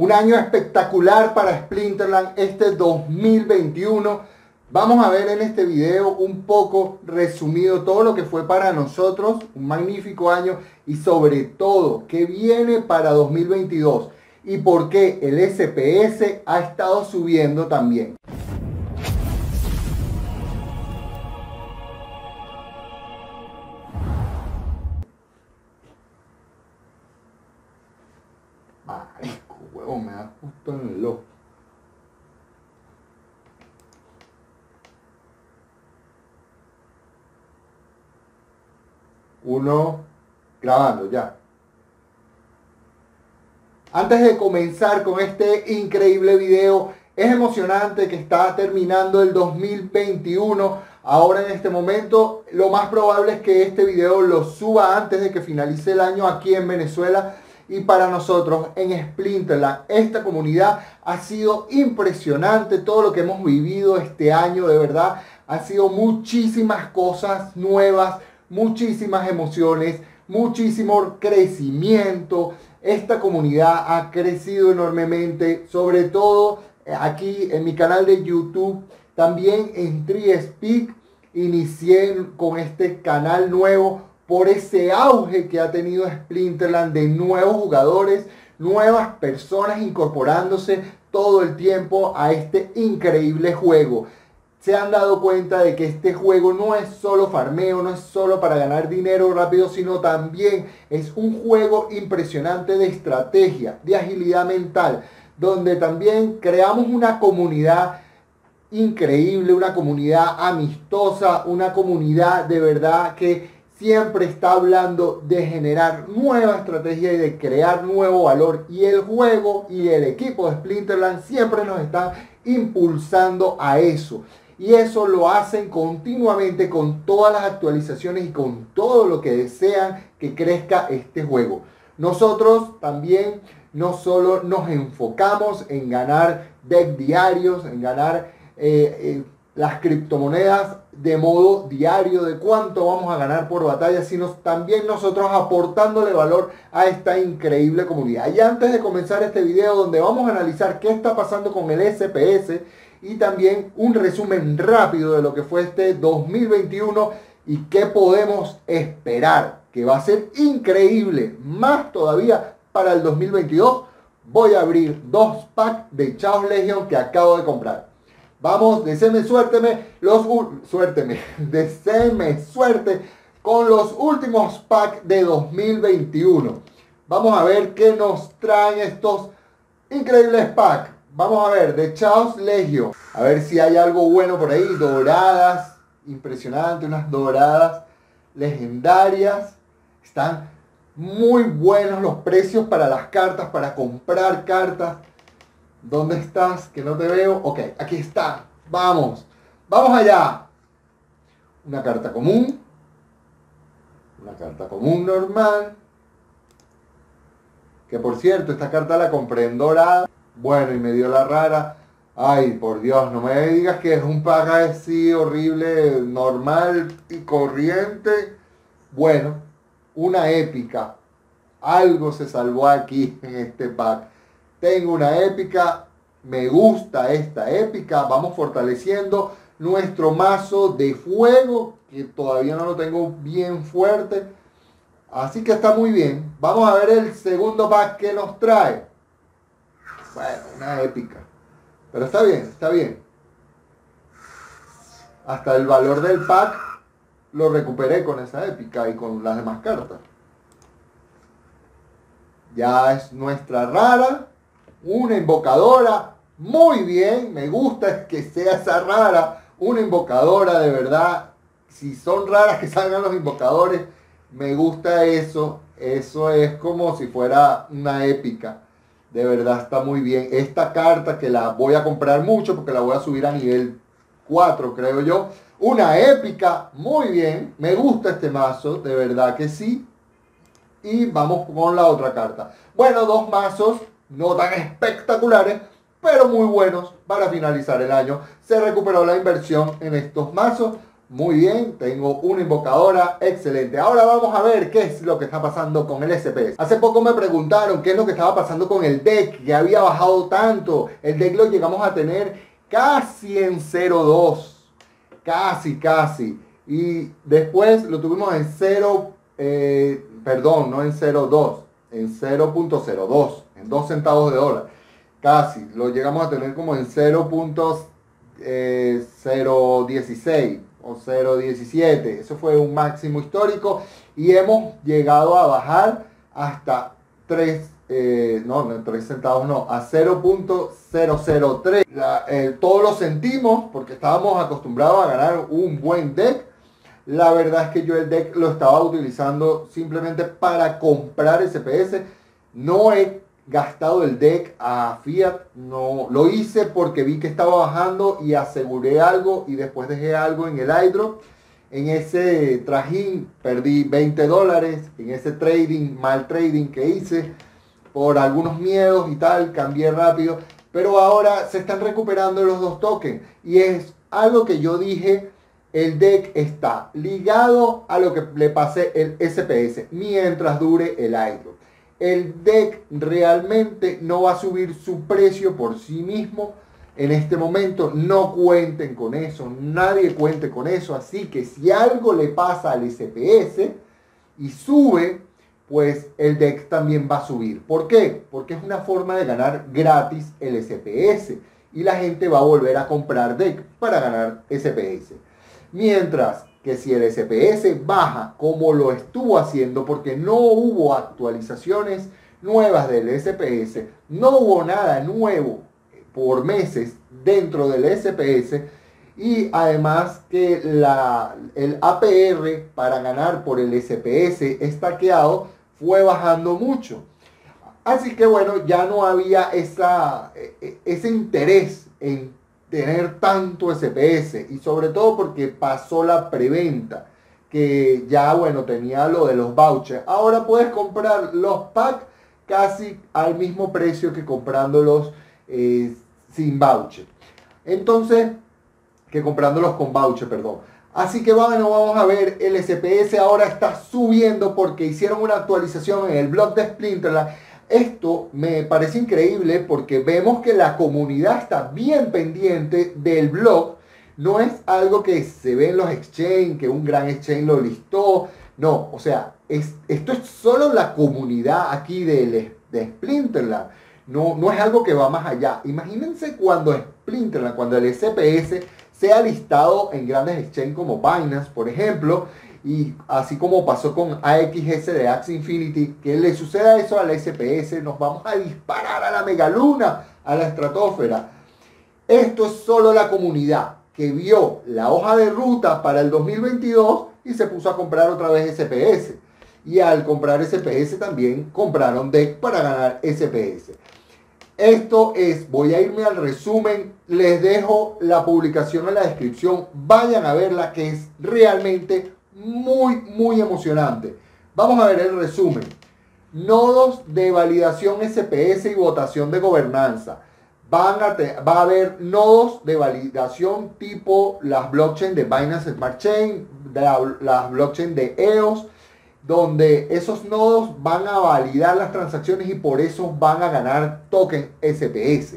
Un año espectacular para Splinterland este 2021. Vamos a ver en este video un poco resumido todo lo que fue para nosotros un magnífico año y sobre todo qué viene para 2022 y por qué el SPS ha estado subiendo también. Marico, huevo, me da justo en el ojo. Uno, grabando ya. Antes de comenzar con este increíble video, es emocionante que está terminando el 2021. Ahora en este momento, lo más probable es que este video lo suba antes de que finalice el año aquí en Venezuela. Y para nosotros en Splinterland, esta comunidad ha sido impresionante. Todo lo que hemos vivido este año, de verdad, ha sido muchísimas cosas nuevas, muchísimas emociones, muchísimo crecimiento. Esta comunidad ha crecido enormemente, sobre todo aquí en mi canal de YouTube. También en TreeSpeak inicié con este canal nuevo por ese auge que ha tenido Splinterland de nuevos jugadores, nuevas personas incorporándose todo el tiempo a este increíble juego. Se han dado cuenta de que este juego no es solo farmeo, no es solo para ganar dinero rápido, sino también es un juego impresionante de estrategia, de agilidad mental, donde también creamos una comunidad increíble, una comunidad amistosa, una comunidad de verdad que siempre está hablando de generar nueva estrategia y de crear nuevo valor. Y el juego y el equipo de Splinterland siempre nos están impulsando a eso. Y eso lo hacen continuamente con todas las actualizaciones y con todo lo que desean que crezca este juego. Nosotros también no solo nos enfocamos en ganar deck diarios, en ganar las criptomonedas de modo diario, de cuánto vamos a ganar por batalla, sino también nosotros aportándole valor a esta increíble comunidad. Y antes de comenzar este video donde vamos a analizar qué está pasando con el SPS y también un resumen rápido de lo que fue este 2021 y qué podemos esperar, que va a ser increíble, más todavía para el 2022, voy a abrir 2 packs de Chaos Legion que acabo de comprar. Vamos, deseenme suerte con los últimos packs de 2021. Vamos a ver qué nos traen estos increíbles packs. Vamos a ver, de Chaos Legion. A ver si hay algo bueno por ahí. Doradas, impresionante, unas doradas legendarias. Están muy buenos los precios para las cartas, para comprar cartas. ¿Dónde estás? Que no te veo. Ok, aquí está. Vamos. Vamos allá. Una carta común. Una carta común normal. Que por cierto, esta carta la compré en dorada. Bueno, y me dio la rara. Ay, por Dios, no me digas que es un pack así horrible, normal y corriente. Bueno, una épica. Algo se salvó aquí en este pack. Tengo una épica, me gusta esta épica, vamos fortaleciendo nuestro mazo de fuego, que todavía no lo tengo bien fuerte, así que está muy bien. Vamos a ver el segundo pack que nos trae. Bueno, una épica, pero está bien, está bien. Hasta el valor del pack lo recuperé con esa épica y con las demás cartas. Ya es nuestra rara. Una invocadora, muy bien, me gusta que sea esa rara, una invocadora de verdad. Si son raras que salgan los invocadores, me gusta eso. Eso es como si fuera una épica, de verdad está muy bien. Esta carta que la voy a comprar mucho porque la voy a subir a nivel 4, creo yo. Una épica, muy bien, me gusta este mazo, de verdad que sí. Y vamos con la otra carta. Bueno, 2 mazos no tan espectaculares, pero muy buenos para finalizar el año. Se recuperó la inversión en estos mazos. Muy bien, tengo una invocadora, excelente. Ahora vamos a ver qué es lo que está pasando con el SPS. Hace poco me preguntaron qué es lo que estaba pasando con el deck, que había bajado tanto. El deck lo llegamos a tener casi en 0.2, casi. Y después lo tuvimos en 0, perdón, no en 0.2, en 0.02, en 2 centavos de dólar. Casi, lo llegamos a tener como en 0.016 o 0.17. Eso fue un máximo histórico y hemos llegado a bajar hasta 3, no 3 centavos, no, a 0.003. Todos lo sentimos porque estábamos acostumbrados a ganar un buen deck. La verdad es que yo el deck lo estaba utilizando simplemente para comprar SPS. No he gastado el deck a Fiat, no lo hice porque vi que estaba bajando y aseguré algo y después dejé algo en el airdrop. En ese trajín perdí $20, en ese trading, mal trading que hice por algunos miedos y tal, cambié rápido, pero ahora se están recuperando los dos tokens y es algo que yo dije. El deck está ligado a lo que le pase el SPS mientras dure el airdrop. El deck realmente no va a subir su precio por sí mismo en este momento. No cuenten con eso, nadie cuente con eso. Así que si algo le pasa al SPS y sube, pues el deck también va a subir. ¿Por qué? Porque es una forma de ganar gratis el SPS y la gente va a volver a comprar deck para ganar SPS. Mientras que si el SPS baja como lo estuvo haciendo porque no hubo actualizaciones nuevas del SPS, no hubo nada nuevo por meses dentro del SPS y además que el APR para ganar por el SPS estaqueado fue bajando mucho. Así que bueno, ya no había ese interés en tener tanto SPS y sobre todo porque pasó la preventa que ya bueno tenía lo de los vouchers. Ahora puedes comprar los packs casi al mismo precio que comprándolos sin voucher. Entonces, que comprándolos con voucher, perdón. Así que bueno, vamos a ver, el SPS ahora está subiendo porque hicieron una actualización en el blog de Splinterland. Esto me parece increíble porque vemos que la comunidad está bien pendiente del blog. No es algo que se ve en los exchange, que un gran exchange lo listó. No, o sea, esto es solo la comunidad aquí de Splinterland. No es algo que va más allá. Imagínense cuando Splinterland, cuando el SPS sea listado en grandes exchange como Binance, por ejemplo, y así como pasó con AXS de Axie Infinity, que le suceda eso al SPS, nos vamos a disparar a la megaluna, a la estratosfera. Esto es solo la comunidad que vio la hoja de ruta para el 2022 y se puso a comprar otra vez SPS. Y al comprar SPS también compraron deck para ganar SPS. Esto es, voy a irme al resumen, les dejo la publicación en la descripción, vayan a verla que es realmente muy emocionante. Vamos a ver el resumen. Nodos de validación SPS y votación de gobernanza. Va a haber nodos de validación tipo las blockchain de Binance Smart Chain, las blockchain de EOS, donde esos nodos van a validar las transacciones y por eso van a ganar token SPS.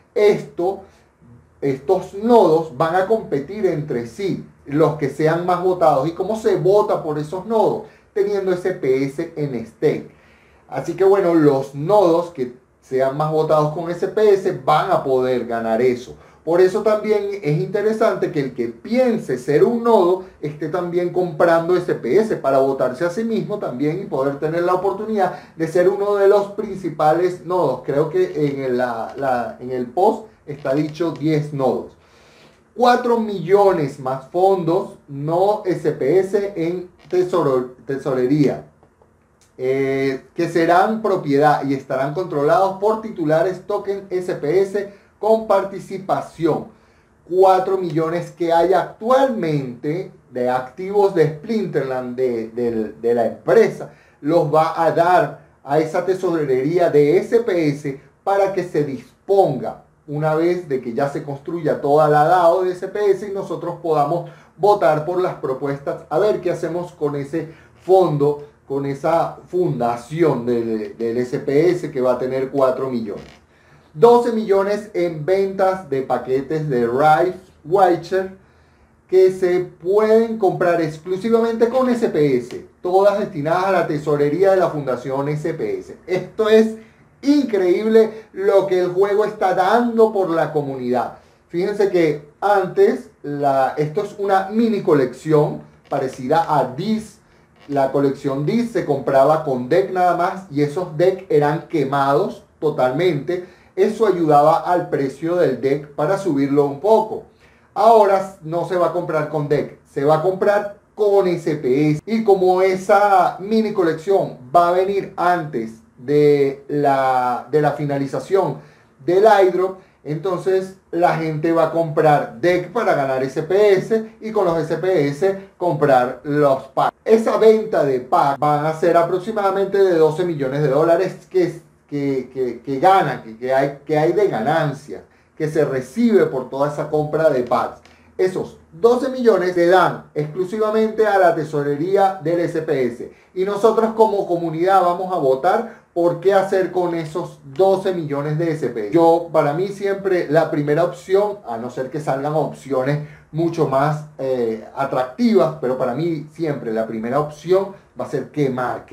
Estos nodos van a competir entre sí, los que sean más votados. ¿Y cómo se vota por esos nodos? Teniendo SPS en stake. Así que bueno, los nodos que sean más votados con SPS van a poder ganar eso. Por eso también es interesante que el que piense ser un nodo esté también comprando SPS para votarse a sí mismo también y poder tener la oportunidad de ser uno de los principales nodos. Creo que en el post está dicho 10 nodos. 4 millones más fondos no SPS en tesorería. Que serán propiedad y estarán controlados por titulares token SPS con participación. 4 millones que hay actualmente de activos de Splinterland de la empresa los va a dar a esa tesorería de SPS para que se disponga una vez de que ya se construya toda la DAO de SPS y nosotros podamos votar por las propuestas, a ver qué hacemos con ese fondo, con esa fundación del SPS que va a tener 4 millones. 12 millones en ventas de paquetes de Rife Voucher que se pueden comprar exclusivamente con SPS, todas destinadas a la tesorería de la Fundación SPS. Esto es increíble lo que el juego está dando por la comunidad. Fíjense que antes, esto es una mini colección parecida a Dis. La colección Dis se compraba con deck nada más y esos decks eran quemados totalmente. Eso ayudaba al precio del deck para subirlo un poco. Ahora no se va a comprar con deck, se va a comprar con SPS. Y como esa mini colección va a venir antes de la finalización del airdrop, entonces la gente va a comprar deck para ganar SPS y con los SPS comprar los packs. Esa venta de packs van a ser aproximadamente de 12 millones de dólares que ganan, que hay de ganancias, que se recibe por toda esa compra de packs. Esos 12 millones se dan exclusivamente a la tesorería del SPS. Y nosotros como comunidad vamos a votar por qué hacer con esos 12 millones de SPS. Para mí siempre la primera opción, a no ser que salgan opciones mucho más atractivas, pero para mí siempre la primera opción va a ser quemar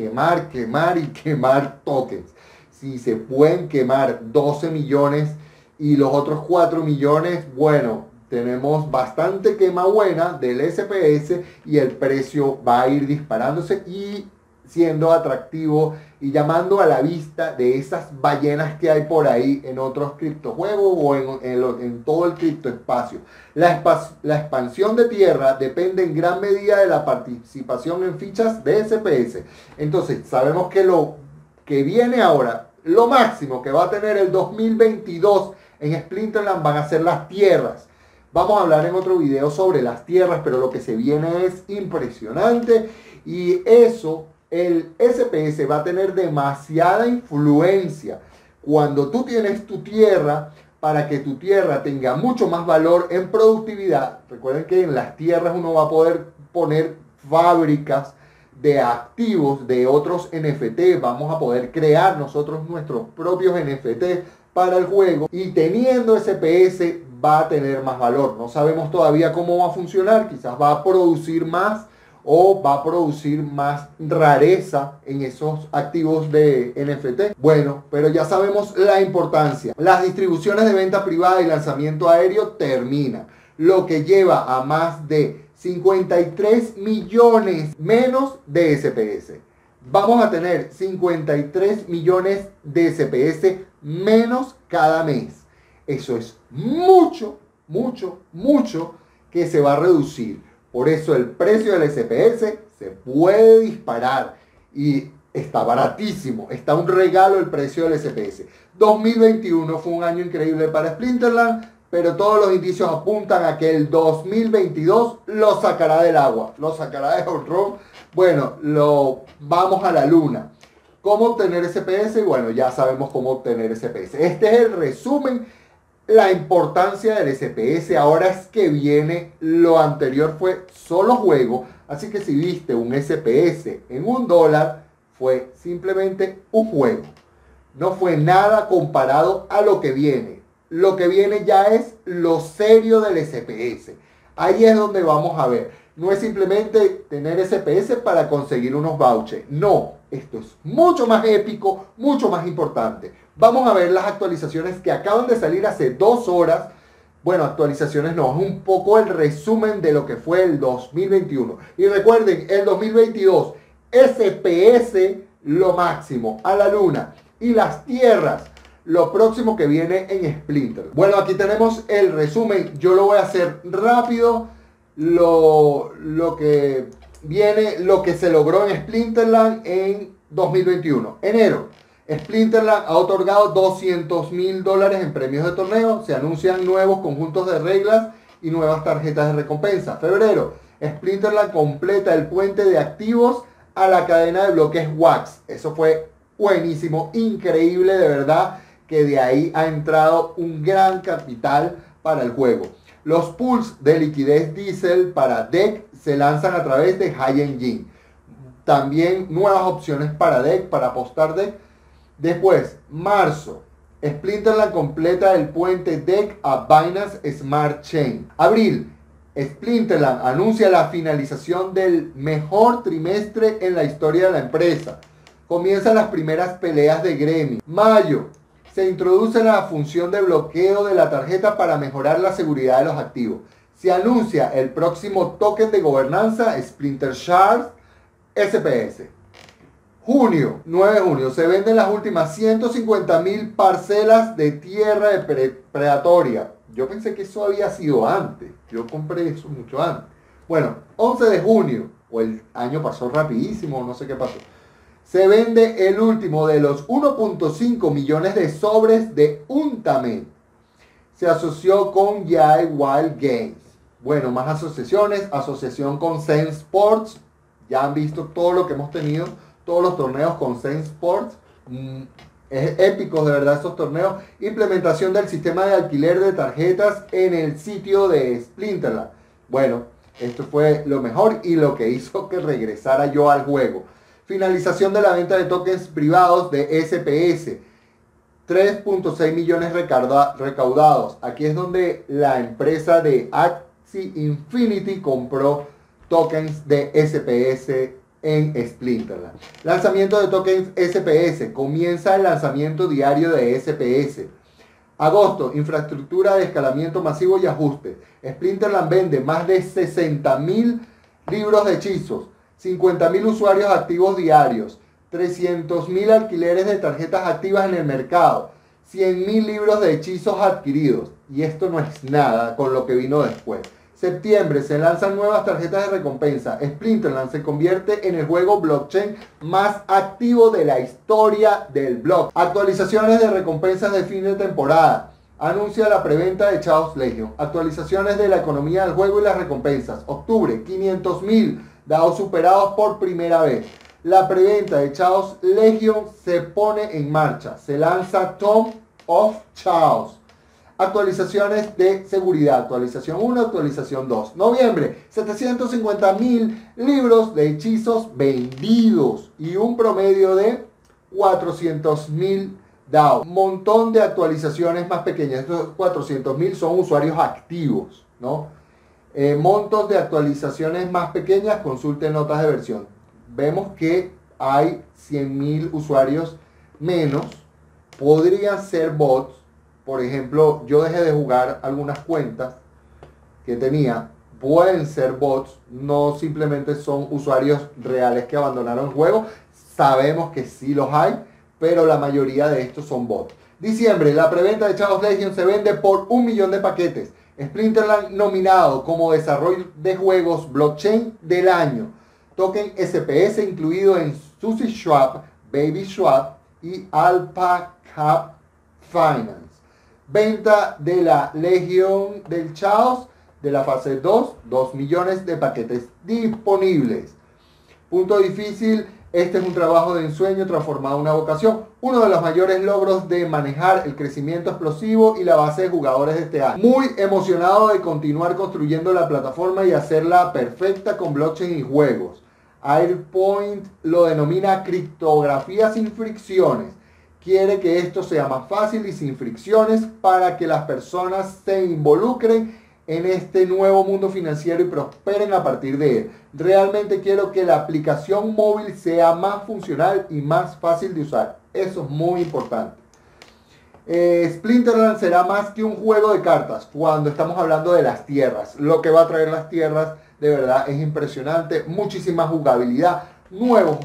y quemar tokens. Si se pueden quemar 12 millones y los otros 4 millones, bueno, tenemos bastante quema buena del SPS y el precio va a ir disparándose y siendo atractivo y llamando a la vista de esas ballenas que hay por ahí en otros criptojuegos o en todo el criptoespacio. La expansión de tierra depende en gran medida de la participación en fichas de SPS. Entonces, sabemos que lo que viene ahora, lo máximo que va a tener el 2022 en Splinterland van a ser las tierras. Vamos a hablar en otro video sobre las tierras, pero lo que se viene es impresionante y eso, el SPS va a tener demasiada influencia. Cuando tú tienes tu tierra, para que tu tierra tenga mucho más valor en productividad, recuerden que en las tierras uno va a poder poner fábricas de activos de otros NFT, vamos a poder crear nosotros nuestros propios NFT para el juego y teniendo SPS va a tener más valor. No sabemos todavía cómo va a funcionar, quizás va a producir más o va a producir más rareza en esos activos de NFT. Bueno, pero ya sabemos la importancia. Las distribuciones de venta privada y lanzamiento aéreo terminan, lo que lleva a más de 53 millones menos de SPS. Vamos a tener 53 millones de SPS menos cada mes. Eso es mucho que se va a reducir. Por eso el precio del SPS se puede disparar y está baratísimo. Está un regalo el precio del SPS. 2021 fue un año increíble para Splinterland, pero todos los indicios apuntan a que el 2022 lo sacará del agua, lo sacará de Horror. Bueno, vamos a la luna. ¿Cómo obtener SPS? Bueno, ya sabemos cómo obtener SPS. Este es el resumen, la importancia del SPS. Ahora es que viene, lo anterior fue solo juego. Así que si viste un SPS en $1, fue simplemente un juego. No fue nada comparado a lo que viene. Lo que viene ya es lo serio del SPS. Ahí es donde vamos a ver. No es simplemente tener SPS para conseguir unos vouchers. No, esto es mucho más épico, mucho más importante. Vamos a ver las actualizaciones que acaban de salir hace 2 horas. Bueno, actualizaciones no, es un poco el resumen de lo que fue el 2021. Y recuerden, el 2022, SPS lo máximo, a la luna. Y las tierras, lo próximo que viene en Splinter. Bueno, aquí tenemos el resumen. Yo lo voy a hacer rápido. Lo que viene, lo que se logró en Splinterland en 2021. Enero, Splinterland ha otorgado $200,000 en premios de torneo. Se anuncian nuevos conjuntos de reglas y nuevas tarjetas de recompensa. Febrero, Splinterland completa el puente de activos a la cadena de bloques Wax. Eso fue buenísimo, increíble, de verdad que de ahí ha entrado un gran capital para el juego. Los pools de liquidez diesel para DEX se lanzan a través de High Engine. También nuevas opciones para DEX, para apostar DEX. Después, marzo, Splinterland completa el puente DEX a Binance Smart Chain. Abril, Splinterland anuncia la finalización del mejor trimestre en la historia de la empresa. Comienzan las primeras peleas de gremio. Mayo, se introduce la función de bloqueo de la tarjeta para mejorar la seguridad de los activos. Se anuncia el próximo token de gobernanza Splinter Shards SPS. Junio, 9 de junio, se venden las últimas 150.000 parcelas de tierra predatoria. Yo pensé que eso había sido antes. Yo compré eso mucho antes. Bueno, 11 de junio, o el año pasó rapidísimo, no sé qué pasó. Se vende el último de los 1.5 millones de sobres de Untamed. Se asoció con Yai Wild Games. Bueno, más asociaciones. Asociación con Zen Sports. Ya han visto todo lo que hemos tenido. Todos los torneos con Zen Sports. Es épico de verdad esos torneos. Implementación del sistema de alquiler de tarjetas en el sitio de Splinterland. Bueno, esto fue lo mejor y lo que hizo que regresara yo al juego. Finalización de la venta de tokens privados de SPS. 3.6 millones recaudados. Aquí es donde la empresa de Axie Infinity compró tokens de SPS en Splinterland. Lanzamiento de tokens SPS. Comienza el lanzamiento diario de SPS. Agosto, infraestructura de escalamiento masivo y ajuste. Splinterland vende más de 60.000 libros de hechizos. 50.000 usuarios activos diarios, 300.000 alquileres de tarjetas activas en el mercado, 100.000 libros de hechizos adquiridos. Y esto no es nada con lo que vino después. Septiembre, se lanzan nuevas tarjetas de recompensa. Splinterland se convierte en el juego blockchain más activo de la historia del blog. Actualizaciones de recompensas de fin de temporada. Anuncia la preventa de Chaos Legion. Actualizaciones de la economía del juego y las recompensas. Octubre, 500.000 DAOs superados por primera vez. La preventa de Chaos Legion se pone en marcha. Se lanza Tomb of Chaos. Actualizaciones de seguridad. Actualización 1, actualización 2. Noviembre, 750.000 libros de hechizos vendidos. Y un promedio de 400.000 DAO. Montón de actualizaciones más pequeñas. Estos 400.000 son usuarios activos, ¿no? Montos de actualizaciones más pequeñas, consulten notas de versión. Vemos que hay 100.000 usuarios menos. Podrían ser bots. Por ejemplo, yo dejé de jugar algunas cuentas que tenía. Pueden ser bots, no simplemente son usuarios reales que abandonaron el juego. Sabemos que sí los hay, pero la mayoría de estos son bots. Diciembre, la preventa de Chaos Legion se vende por 1 millón de paquetes. Splinterland nominado como desarrollo de juegos blockchain del año. Token SPS incluido en Sushi Swap, Baby Swap y Alpaca Finance. Venta de la Legión del Chaos de la fase 2, 2 millones de paquetes disponibles. Punto difícil. Este es un trabajo de ensueño transformado en una vocación. Uno de los mayores logros de manejar el crecimiento explosivo y la base de jugadores de este año. Muy emocionado de continuar construyendo la plataforma y hacerla perfecta con blockchain y juegos. Airpoint lo denomina criptografía sin fricciones. Quiere que esto sea más fácil y sin fricciones para que las personas se involucren en este nuevo mundo financiero y prosperen a partir de él. Realmente quiero que la aplicación móvil sea más funcional y más fácil de usar. Eso es muy importante. Splinterland será más que un juego de cartas cuando estamos hablando de las tierras. Lo que va a traer las tierras de verdad es impresionante. Muchísima jugabilidad, nuevas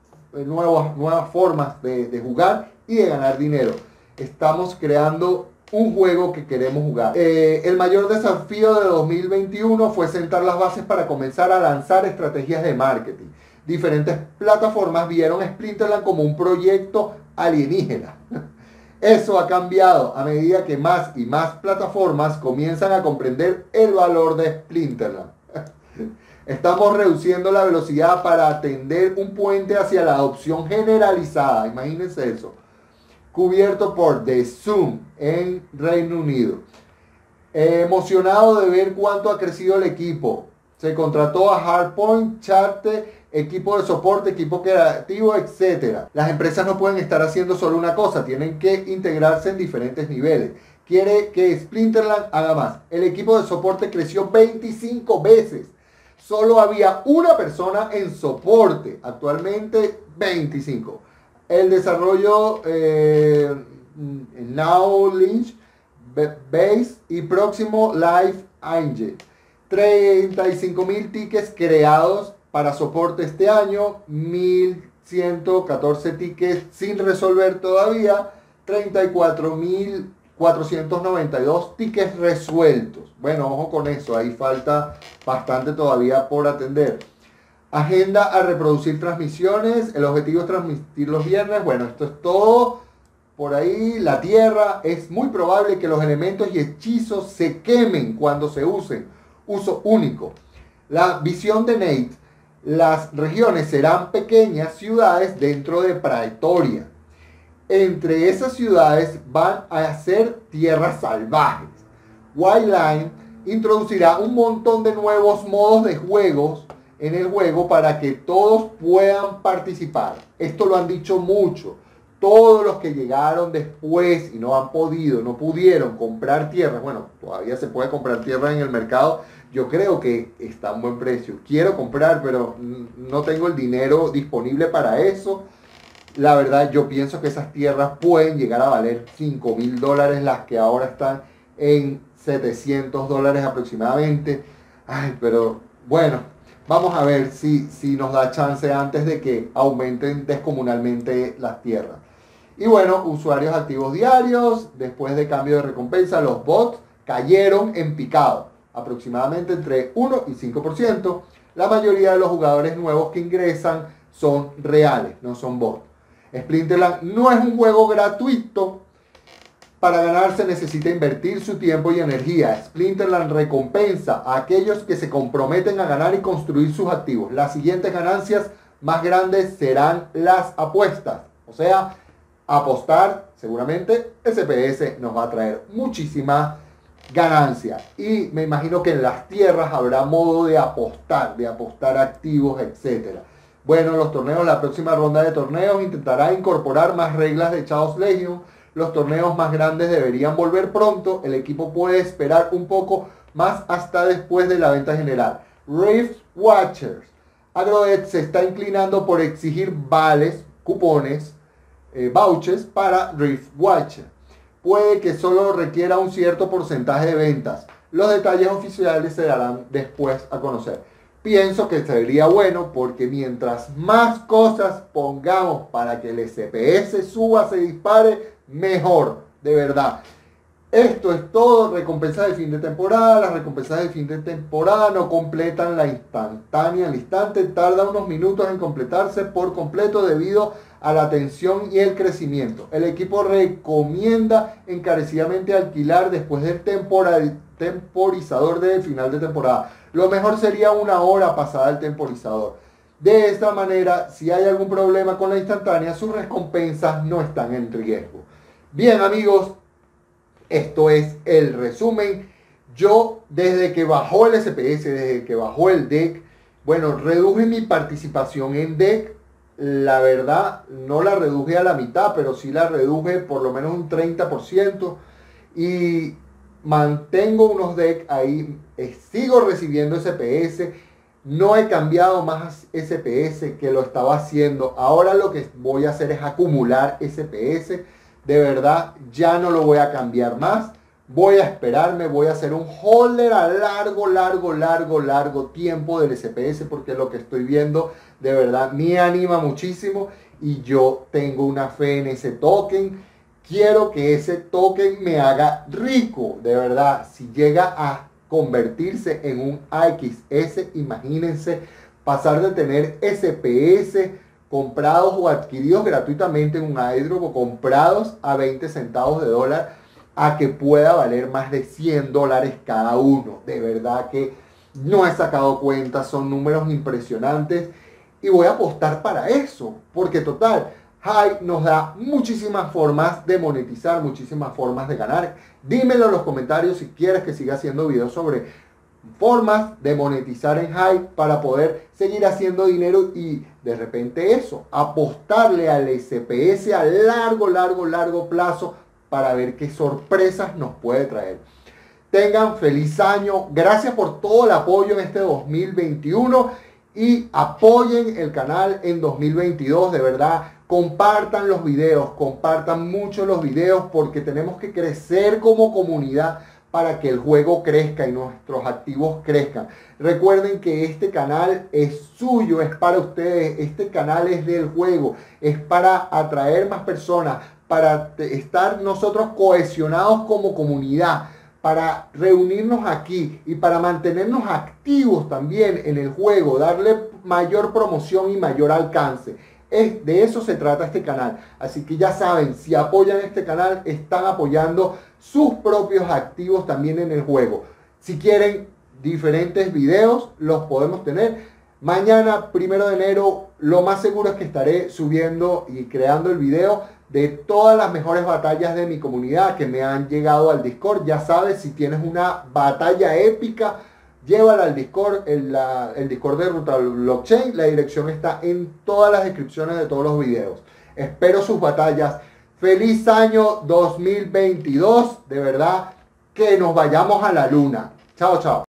formas de jugar y de ganar dinero. Estamos creando un juego que queremos jugar. El mayor desafío de 2021 fue sentar las bases para comenzar a lanzar estrategias de marketing. Diferentes plataformas vieron Splinterland como un proyecto alienígena. Eso ha cambiado a medida que más y más plataformas comienzan a comprender el valor de Splinterland. Estamos reduciendo la velocidad para atender un puente hacia la adopción generalizada. Imagínense eso. Cubierto por The Zoom en Reino Unido. Emocionado de ver cuánto ha crecido el equipo. Se contrató a Hardpoint, Charte, equipo de soporte, equipo creativo, etc. Las empresas no pueden estar haciendo solo una cosa, tienen que integrarse en diferentes niveles. Quiere que Splinterland haga más. El equipo de soporte creció 25 veces. Solo había una persona en soporte, actualmente 25. El desarrollo Now Lynch, Base y próximo Live Angel. 35.000 tickets creados para soporte este año, 1.114 tickets sin resolver todavía, 34.492 tickets resueltos. Bueno, ojo con eso, ahí falta bastante todavía por atender. Agenda a reproducir transmisiones, el objetivo es transmitir los viernes. Bueno, esto es todo. Por ahí la tierra, es muy probable que los elementos y hechizos se quemen cuando se usen. Uso único. La visión de Nate, las regiones serán pequeñas ciudades dentro de Praetoria. Entre esas ciudades van a ser tierras salvajes. Wildline introducirá un montón de nuevos modos de juegos en el juego para que todos puedan participar. Esto lo han dicho mucho. Todos los que llegaron después y no pudieron comprar tierra, bueno, todavía se puede comprar tierra en el mercado, yo creo que está a un buen precio. Quiero comprar, pero no tengo el dinero disponible para eso. La verdad, yo pienso que esas tierras pueden llegar a valer $5.000, las que ahora están en $700 aproximadamente. Ay, pero bueno, vamos a ver si nos da chance antes de que aumenten descomunalmente las tierras. Y bueno, usuarios activos diarios, después de cambio de recompensa, los bots cayeron en picado, aproximadamente entre 1 y 5%. La mayoría de los jugadores nuevos que ingresan son reales, no son bots. Splinterland no es un juego gratuito. Para ganar se necesita invertir su tiempo y energía. Splinterland recompensa a aquellos que se comprometen a ganar y construir sus activos. Las siguientes ganancias más grandes serán las apuestas. O sea, apostar, seguramente SPS nos va a traer muchísima ganancia. Y me imagino que en las tierras habrá modo de apostar activos, etc. Bueno, los torneos, la próxima ronda de torneos intentará incorporar más reglas de Chaos Legion. Los torneos más grandes deberían volver pronto. El equipo puede esperar un poco más hasta después de la venta general. Rift Watchers. Agrodex se está inclinando por exigir vales, cupones, vouchers para Rift Watcher. Puede que solo requiera un cierto porcentaje de ventas. Los detalles oficiales se darán después a conocer. Pienso que sería bueno porque mientras más cosas pongamos para que el SPS suba, se dispare, mejor, de verdad. Esto es todo. Recompensas de fin de temporada. Las recompensas de fin de temporada no completan la instantánea al instante. Tarda unos minutos en completarse por completo debido a la tensión y el crecimiento. El equipo recomienda encarecidamente alquilar después del temporizador de final de temporada. Lo mejor sería una hora pasada el temporizador. De esta manera, si hay algún problema con la instantánea, sus recompensas no están en riesgo. Bien, amigos, esto es el resumen. Yo, desde que bajó el SPS, desde que bajó el deck, bueno, reduje mi participación en deck. La verdad, no la reduje a la mitad, pero sí la reduje por lo menos un 30%. Y mantengo unos decks ahí, sigo recibiendo SPS. No he cambiado más SPS que lo estaba haciendo. Ahora lo que voy a hacer es acumular SPS. De verdad, ya no lo voy a cambiar más. Voy a esperarme, voy a hacer un holder a largo tiempo del SPS, porque lo que estoy viendo de verdad me anima muchísimo y yo tengo una fe en ese token. Quiero que ese token me haga rico, de verdad. Si llega a convertirse en un AXS, imagínense pasar de tener SPS comprados o adquiridos gratuitamente en un airdrop o comprados a 20 centavos de dólar a que pueda valer más de $100 cada uno. De verdad que no he sacado cuentas, son números impresionantes y voy a apostar para eso, porque total, Hype nos da muchísimas formas de monetizar, muchísimas formas de ganar. Dímelo en los comentarios si quieres que siga haciendo videos sobre formas de monetizar en Hype para poder seguir haciendo dinero y de repente eso, apostarle al SPS a largo plazo para ver qué sorpresas nos puede traer. Tengan feliz año, gracias por todo el apoyo en este 2021 y apoyen el canal en 2022, de verdad. Compartan los videos, compartan mucho los videos porque tenemos que crecer como comunidad para que el juego crezca y nuestros activos crezcan. Recuerden que este canal es suyo, es para ustedes, este canal es del juego, es para atraer más personas, para estar nosotros cohesionados como comunidad, para reunirnos aquí y para mantenernos activos también en el juego, darle mayor promoción y mayor alcance. De eso se trata este canal. Así que ya saben, si apoyan este canal, están apoyando sus propios activos también en el juego. Si quieren diferentes videos, los podemos tener. Mañana, 1 de enero, lo más seguro es que estaré subiendo y creando el video de todas las mejores batallas de mi comunidad que me han llegado al Discord. Ya sabes, si tienes una batalla épica, llévala al Discord, el Discord de Ruta Blockchain. La dirección está en todas las descripciones de todos los videos. Espero sus batallas. Feliz año 2022. De verdad, que nos vayamos a la luna. Chao, chao.